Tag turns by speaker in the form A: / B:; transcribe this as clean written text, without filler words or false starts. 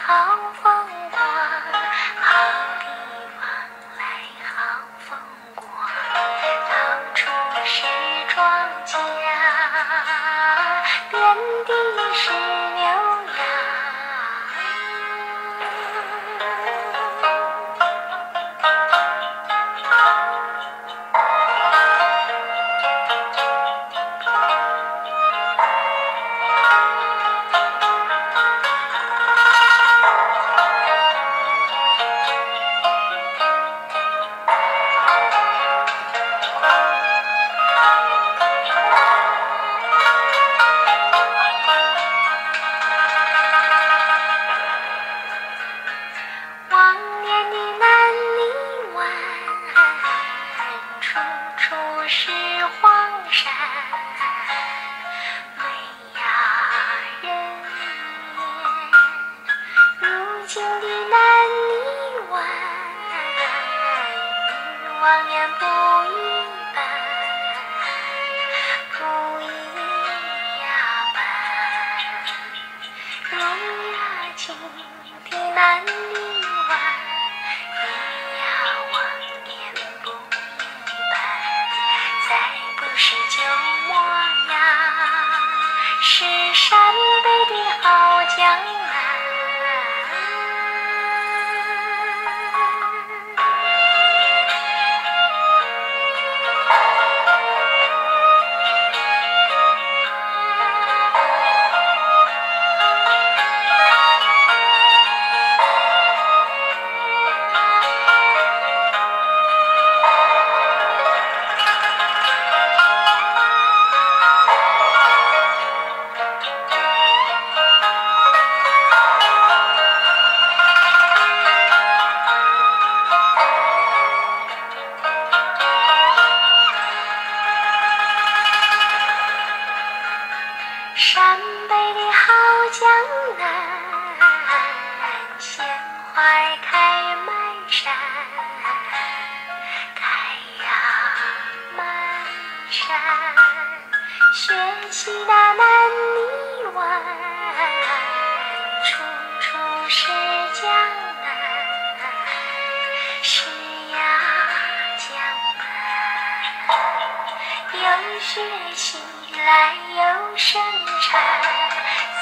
A: 好风光，好地方来好风光，到处是庄稼，遍地是牛羊。往年的南泥湾，处处是黄山，美呀人烟。如今的南泥湾，与往年不一般，不一般。如今的南泥湾，与往年不一般，再不是旧模样，是陕北的好江南。陕北的好江南，鲜花开满山，开呀满山。学习那南泥湾，处处是江南，是呀江南。有学习来有生产，